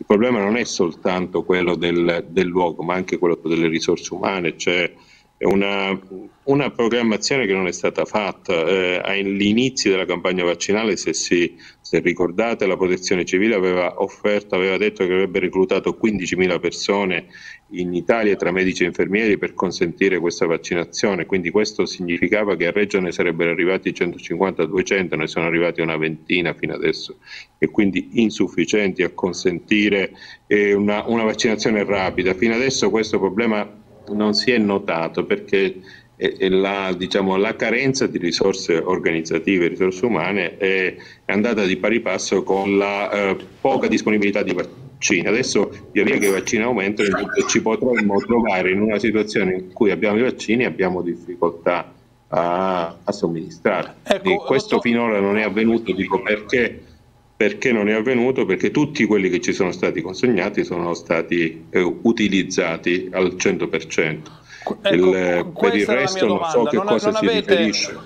Il problema non è soltanto quello del luogo, ma anche quello delle risorse umane. C'è una programmazione che non è stata fatta. All'inizio della campagna vaccinale, se ricordate, la Protezione Civile aveva detto che avrebbe reclutato 15.000 persone in Italia tra medici e infermieri per consentire questa vaccinazione, quindi questo significava che a Reggio ne sarebbero arrivati 150-200, ne sono arrivati una ventina fino adesso, e quindi insufficienti a consentire una vaccinazione rapida. Fino adesso questo problema non si è notato perché la carenza di risorse organizzative, risorse umane è andata di pari passo con la poca disponibilità di vaccini. Adesso via via che i vaccini aumentano ci potremmo trovare in una situazione in cui abbiamo i vaccini e abbiamo difficoltà a somministrare. Ecco, questo finora non è avvenuto, dico perché non è avvenuto? Perché tutti quelli che ci sono stati consegnati sono stati utilizzati al 100%. ecco, Per il questa era la mia resto non so domanda. che cosa si riferisce.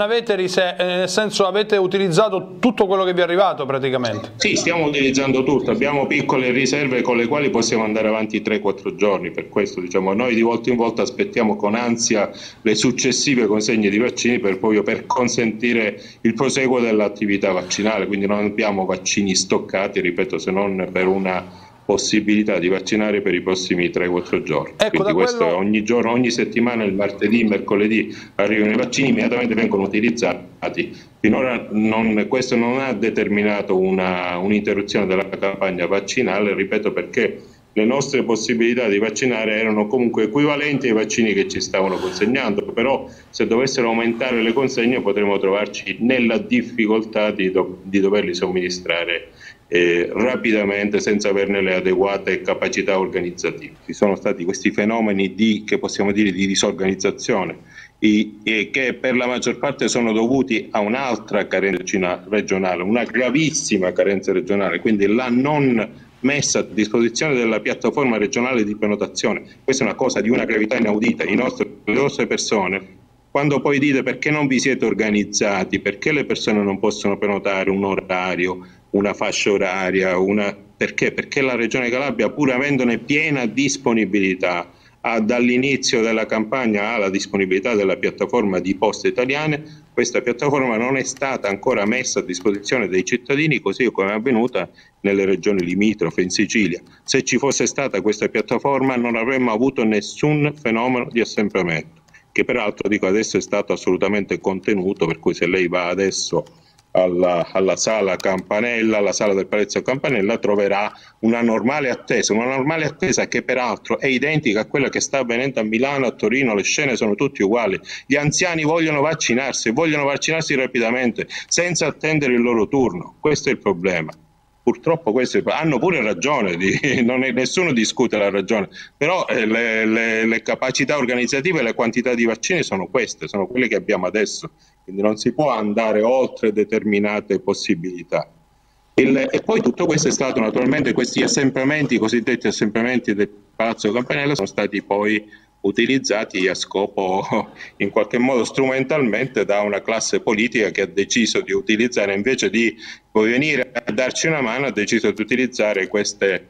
Nel senso, avete utilizzato tutto quello che vi è arrivato praticamente? Sì, stiamo utilizzando tutto, abbiamo piccole riserve con le quali possiamo andare avanti 3-4 giorni, per questo noi di volta in volta aspettiamo con ansia le successive consegne di vaccini per consentire il proseguo dell'attività vaccinale, quindi non abbiamo vaccini stoccati, ripeto, se non per una possibilità di vaccinare per i prossimi 3-4 giorni. Ecco, Quindi questo è ogni giorno, ogni settimana, il martedì, il mercoledì arrivano i vaccini, immediatamente vengono utilizzati. Finora questo non ha determinato un'interruzione della campagna vaccinale, ripeto, perché le nostre possibilità di vaccinare erano comunque equivalenti ai vaccini che ci stavano consegnando, però se dovessero aumentare le consegne potremmo trovarci nella difficoltà di doverli somministrare rapidamente senza averne le adeguate capacità organizzative. Ci sono stati questi fenomeni che possiamo dire di disorganizzazione che per la maggior parte sono dovuti a un'altra carenza regionale, una gravissima carenza regionale, quindi la non messa a disposizione della piattaforma regionale di prenotazione. Questa è una cosa di una gravità inaudita. Le nostre persone, quando poi dite perché non vi siete organizzati, perché le persone non possono prenotare un orario, una fascia oraria, perché? Perché la Regione Calabria, pur avendone piena disponibilità, dall'inizio della campagna ha la disponibilità della piattaforma di Poste Italiane. Questa piattaforma non è stata ancora messa a disposizione dei cittadini, così come è avvenuta nelle regioni limitrofe, in Sicilia. Se ci fosse stata questa piattaforma non avremmo avuto nessun fenomeno di assembramento, che peraltro dico adesso è stato assolutamente contenuto, per cui se lei va adesso alla sala Campanella, alla sala del Palazzo Campanella, troverà una normale attesa che peraltro è identica a quella che sta avvenendo a Milano, a Torino. Le scene sono tutte uguali. Gli anziani vogliono vaccinarsi rapidamente, senza attendere il loro turno. Questo è il problema. Purtroppo hanno pure ragione, nessuno discute la ragione, però le capacità organizzative e le quantità di vaccini sono queste, sono quelle che abbiamo adesso, quindi non si può andare oltre determinate possibilità. E poi tutto questo è stato naturalmente, questi assembramenti, i cosiddetti assembramenti del Palazzo Campanella, sono stati poi utilizzati a scopo in qualche modo strumentalmente da una classe politica che ha deciso di utilizzare, invece di venire a darci una mano, ha deciso di utilizzare queste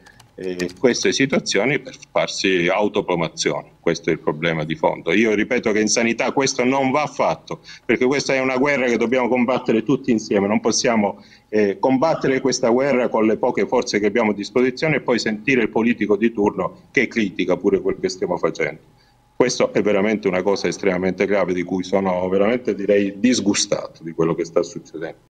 situazioni per farsi autopromozione. Questo è il problema di fondo. Io ripeto che in sanità questo non va fatto, perché questa è una guerra che dobbiamo combattere tutti insieme. Non possiamo combattere questa guerra con le poche forze che abbiamo a disposizione e poi sentire il politico di turno che critica pure quello che stiamo facendo. Questo è veramente una cosa estremamente grave, di cui sono veramente, direi, disgustato di quello che sta succedendo.